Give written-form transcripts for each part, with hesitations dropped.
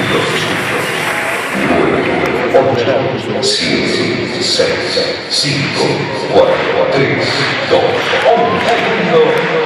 8, 7, 6, 5, 4, 3, 2, 1.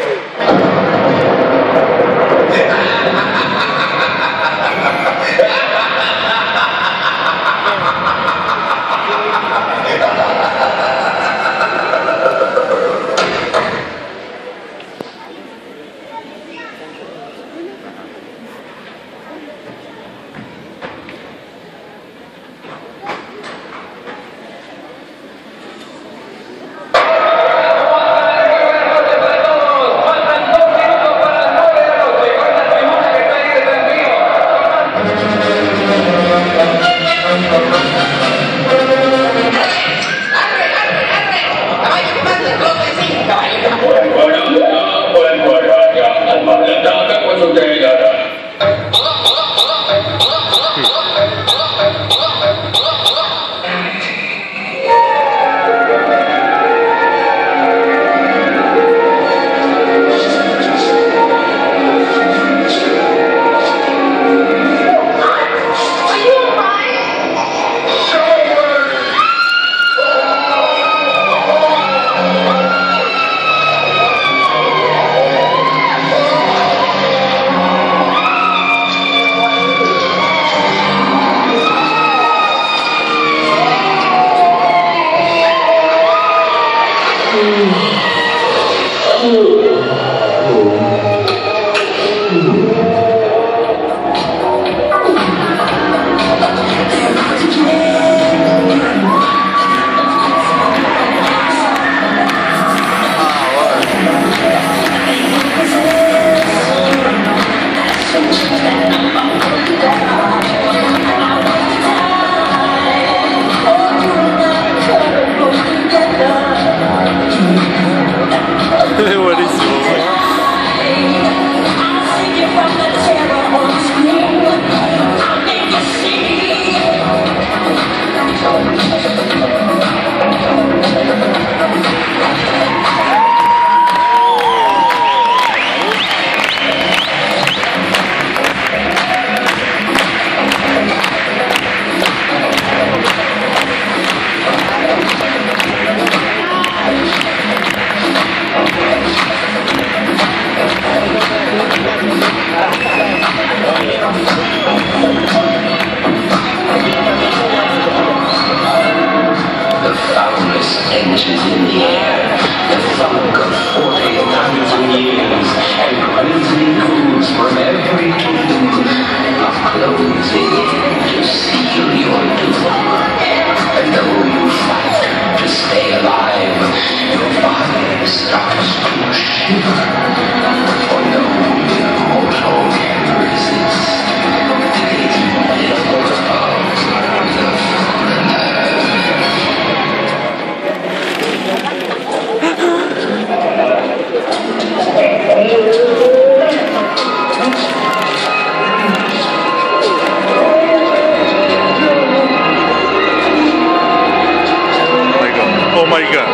Oh my god.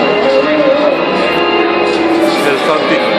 There's something.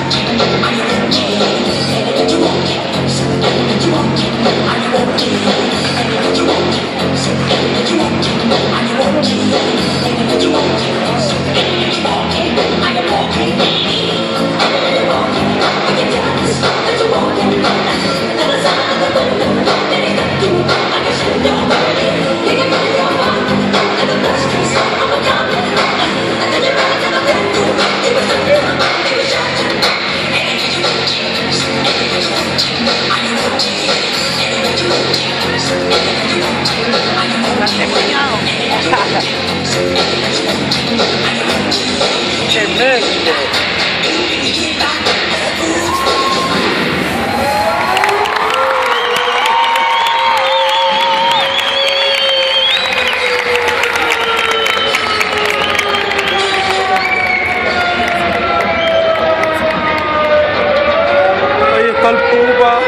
Ahí está el pupa.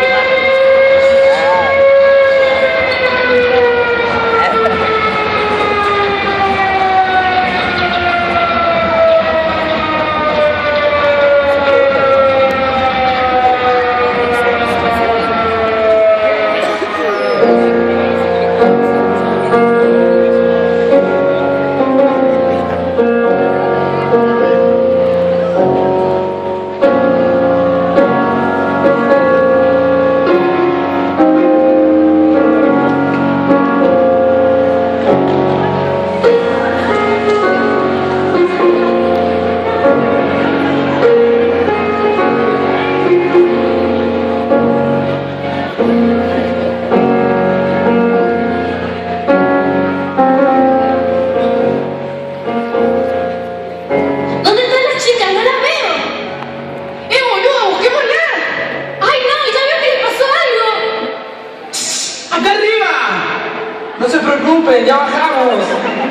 No se preocupen, ya bajamos.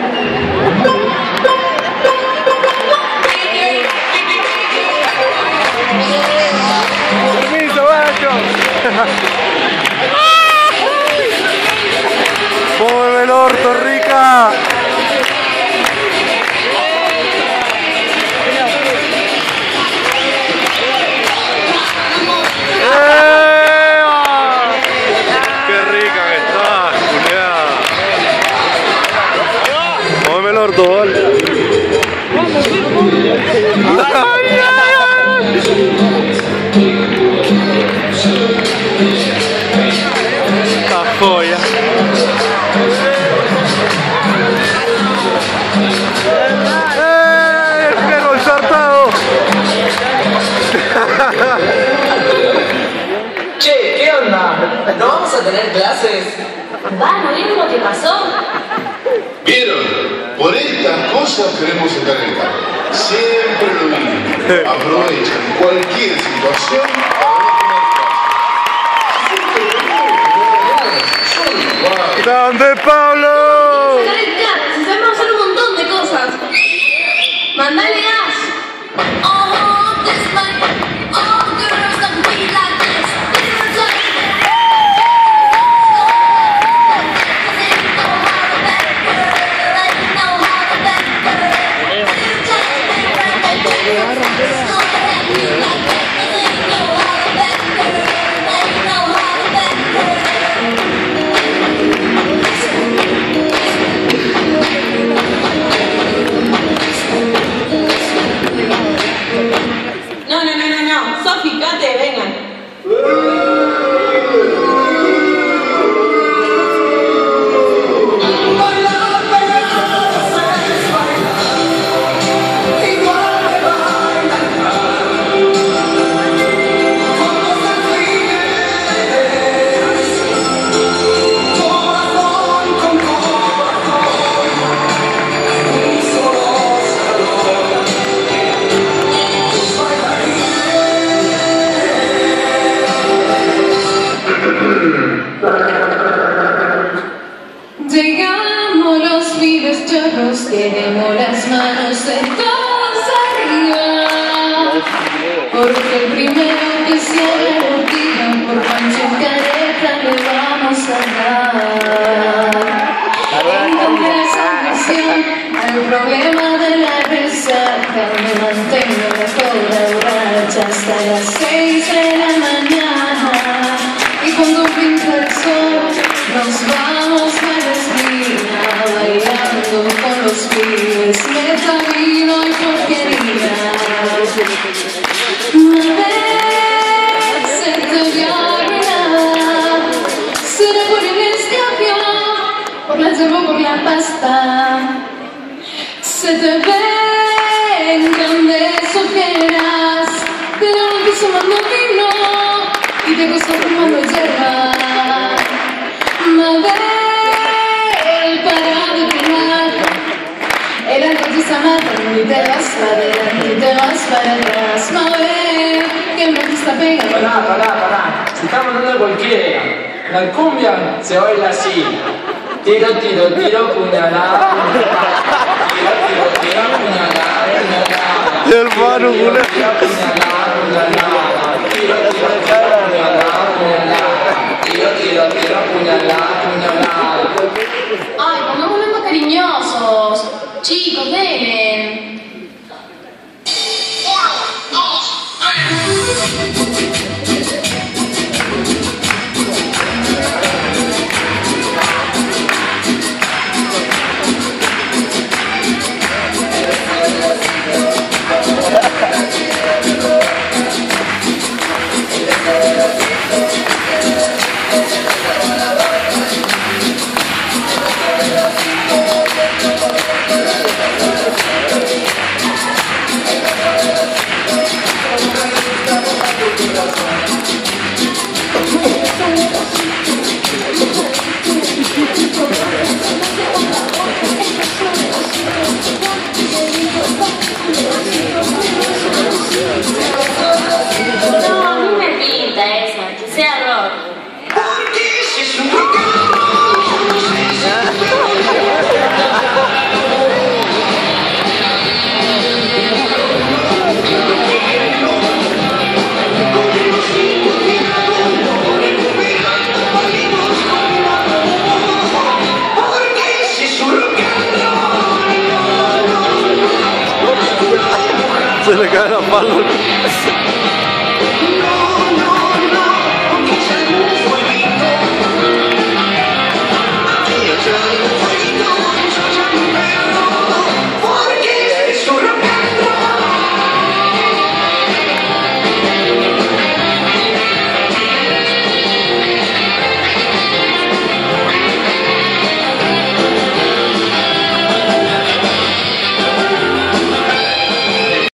Permiso, bacho. Mueve el orto, rica. Esta joya. ¡El perro ensartado! Che, ¿qué onda? ¿No vamos a tener clases? Va, ¿no vieron lo que pasó? ¿Vieron? Por estas cosas queremos estar en el campo. Siempre lo mismo. Aprovechan cualquier situación para ¡Grande Pablo! Sacar el chat, si sabemos hacer un montón de cosas. Mandale gas. No, Sofi, Kate, vengan. Llegamos los pibes chorros, tenemos las manos en todos arriba, porque el primero que se haga el tiro por Pancho Careta le vamos a dar. En esa ocasión, al problema de la resaca me mantengo la cobra borracha. hasta las 6 de la mañana. Y cuando pinta el sol, nos vamos a la esquina bailando con los pibes, meta, vino y porquería. Una vez se te vio arruinar, será por el escabio, por la yerba, por la pasta. Se te ven grandes ojeras, te da un piso tomando vino y te gusta fumando hierba. Mabel, para de fumar, el alcohol te está matando y te vas para adelante y te vas para atrás. Mabel, que el te está pegando. Pará. Se está mandando a cualquiera. La cumbia se baila así. Tiro, puñalada. Tiro, puñalada. Hermano, una. Tiro, puñalada. Ay, pongámonos más cariñosos. Chicos, denle. Se le cae la palo.